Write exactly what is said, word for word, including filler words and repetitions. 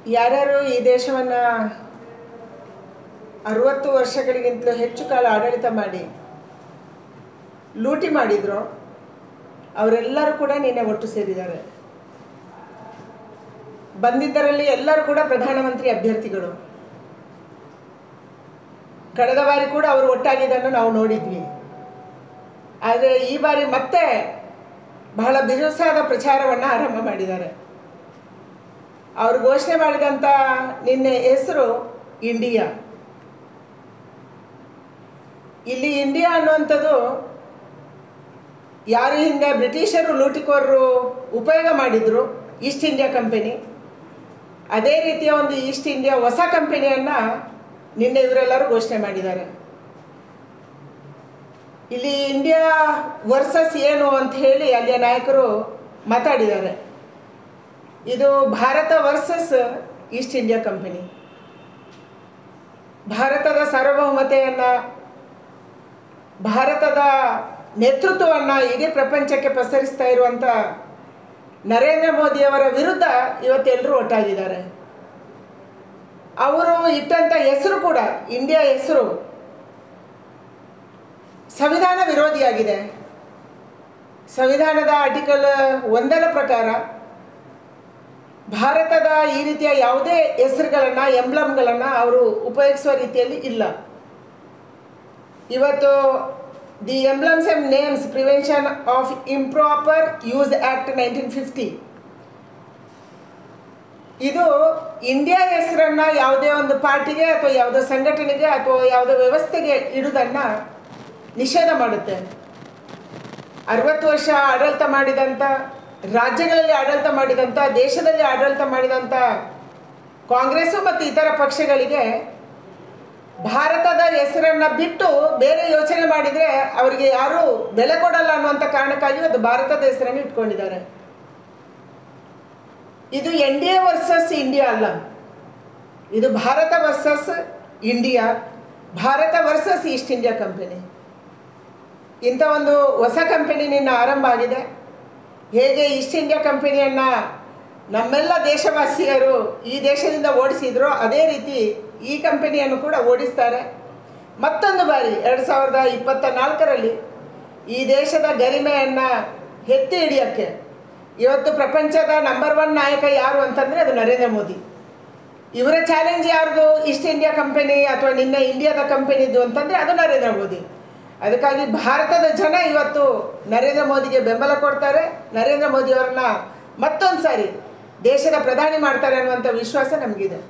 ಯಾರ್ಯಾರು ಈ ದೇಶವನ್ನು ಅರವತ್ತು ವರ್ಷಗಳಿಗಿಂತಲೂ ಹೆಚ್ಚು ಕಾಲ ಆಡಳಿತ ಮಾಡಿ ಲೂಟಿ ಮಾಡಿದ್ರು ಅವರೆಲ್ಲರೂ ಕೂಡ ನಿನ್ನೆ ಒಟ್ಟು ಸೇರಿದ್ದಾರೆ. ಬಂದಿದ್ದರಲ್ಲಿ ಎಲ್ಲರೂ ಕೂಡ ಪ್ರಧಾನಮಂತ್ರಿ ಅಭ್ಯರ್ಥಿಗಳು. ಕಳೆದ ಬಾರಿ ಕೂಡ ಅವರು ಒಟ್ಟಾಗಿದ್ದನ್ನು ನಾವು ನೋಡಿದ್ವಿ. ಆದರೆ ಈ ಬಾರಿ ಮತ್ತೆ ಬಹಳ ಬಿರುಸಾದ ಪ್ರಚಾರವನ್ನು ಆರಂಭ ಮಾಡಿದ್ದಾರೆ. ಅವರು ಘೋಷಣೆ ಮಾಡಿದಂಥ ನಿನ್ನೆ ಹೆಸರು ಇಂಡಿಯಾ. ಇಲ್ಲಿ ಇಂಡಿಯಾ ಅನ್ನುವಂಥದ್ದು ಯಾರು ಹಿಂದೆ ಬ್ರಿಟಿಷರು ಲೂಟಿಕೋರರು ಉಪಯೋಗ ಮಾಡಿದರು, ಈಸ್ಟ್ ಇಂಡಿಯಾ ಕಂಪನಿ, ಅದೇ ರೀತಿಯ ಒಂದು ಈಸ್ಟ್ ಇಂಡಿಯಾ ಹೊಸ ಕಂಪನಿಯನ್ನು ನಿನ್ನೆ ಇವರೆಲ್ಲರೂ ಘೋಷಣೆ ಮಾಡಿದ್ದಾರೆ. ಇಲ್ಲಿ ಇಂಡಿಯಾ ವರ್ಸಸ್ ಏನು ಅಂತ ಹೇಳಿ ಅಲ್ಲಿಯ ನಾಯಕರು ಮಾತಾಡಿದ್ದಾರೆ. ಇದು Bharat versus East India Company. ಭಾರತದ ಸಾರ್ವಭೌಮತೆಯನ್ನು, ಭಾರತದ ನೇತೃತ್ವವನ್ನು ಇಡೀ ಪ್ರಪಂಚಕ್ಕೆ ಪಸರಿಸ್ತಾ ಇರುವಂಥ ನರೇಂದ್ರ ಮೋದಿಯವರ ವಿರುದ್ಧ ಇವತ್ತೆಲ್ಲರೂ ಒಟ್ಟಾಗಿದ್ದಾರೆ. ಅವರು ಇಟ್ಟಂಥ ಹೆಸರು ಕೂಡ, ಇಂಡಿಯಾ ಹೆಸರು ಸಂವಿಧಾನ ವಿರೋಧಿಯಾಗಿದೆ. ಸಂವಿಧಾನದ ಆರ್ಟಿಕಲ್ ಒಂದರ ಪ್ರಕಾರ ಭಾರತದ ಈ ರೀತಿಯ ಯಾವುದೇ ಹೆಸರುಗಳನ್ನು, ಎಂಬ್ಲಮ್ಗಳನ್ನು ಅವರು ಉಪಯೋಗಿಸುವ ರೀತಿಯಲ್ಲಿ ಇಲ್ಲ. ಇವತ್ತು the emblems and names prevention of improper use act nineteen fifty, ಇದು ಇಂಡಿಯಾ ಹೆಸರನ್ನು ಯಾವುದೇ ಒಂದು ಪಾರ್ಟಿಗೆ ಅಥವಾ ಯಾವುದೋ ಸಂಘಟನೆಗೆ ಅಥವಾ ಯಾವುದೋ ವ್ಯವಸ್ಥೆಗೆ ಇಡುವುದನ್ನು ನಿಷೇಧ ಮಾಡುತ್ತೆ. ಅರವತ್ತು ವರ್ಷ ಆಡಳಿತ ಮಾಡಿದಂಥ, ರಾಜ್ಯಗಳಲ್ಲಿ ಆಡಳಿತ ಮಾಡಿದಂಥ, ದೇಶದಲ್ಲಿ ಆಡಳಿತ ಮಾಡಿದಂಥ ಕಾಂಗ್ರೆಸ್ಸು ಮತ್ತು ಇತರ ಪಕ್ಷಗಳಿಗೆ ಭಾರತದ ಹೆಸರನ್ನು ಬಿಟ್ಟು ಬೇರೆ ಯೋಚನೆ ಮಾಡಿದರೆ ಅವರಿಗೆ ಯಾರೂ ಬೆಲೆ ಕೊಡಲ್ಲ ಅನ್ನುವಂಥ ಕಾರಣಕ್ಕಾಗಿ ಅದು ಭಾರತದ ಹೆಸರನ್ನು ಇಟ್ಕೊಂಡಿದ್ದಾರೆ. ಇದು N D A versus India ಅಲ್ಲ, ಇದು Bharat versus India, Bharat versus East India Company. ಇಂಥ ಒಂದು ಹೊಸ ಕಂಪನಿ ನಿನ್ನ ಆರಂಭ ಆಗಿದೆ. ಹೇಗೆ ಈಸ್ಟ್ ಇಂಡಿಯಾ ಕಂಪನಿಯನ್ನು ನಮ್ಮೆಲ್ಲ ದೇಶವಾಸಿಯರು ಈ ದೇಶದಿಂದ ಓಡಿಸಿದ್ರು, ಅದೇ ರೀತಿ ಈ ಕಂಪನಿಯನ್ನು ಕೂಡ ಓಡಿಸ್ತಾರೆ. ಮತ್ತೊಂದು ಬಾರಿ ಎರಡು ಸಾವಿರದ ಇಪ್ಪತ್ತ ನಾಲ್ಕರಲ್ಲಿ ಈ ದೇಶದ ಗರಿಮೆಯನ್ನು ಎತ್ತಿ ಹಿಡಿಯೋಕ್ಕೆ ಇವತ್ತು ಪ್ರಪಂಚದ ನಂಬರ್ ಒನ್ ನಾಯಕ ಯಾರು ಅಂತಂದರೆ ಅದು ನರೇಂದ್ರ ಮೋದಿ. ಇವರ ಚಾಲೆಂಜ್ ಯಾರ್ದು? ಈಸ್ಟ್ ಇಂಡಿಯಾ ಕಂಪನಿ ಅಥವಾ ನಿನ್ನೆ ಇಂಡಿಯಾದ ಕಂಪನಿದು ಅಂತಂದರೆ ಅದು ನರೇಂದ್ರ ಮೋದಿ. ಅದಕ್ಕಾಗಿ ಭಾರತದ ಜನ ಇವತ್ತು ನರೇಂದ್ರ ಮೋದಿಗೆ ಬೆಂಬಲ ಕೊಡ್ತಾರೆ. ನರೇಂದ್ರ ಮೋದಿಯವರನ್ನ ಮತ್ತೊಂದು ಸಾರಿ ದೇಶದ ಪ್ರಧಾನಿ ಮಾಡ್ತಾರೆ ಅನ್ನುವಂಥ ವಿಶ್ವಾಸ ನಮಗಿದೆ.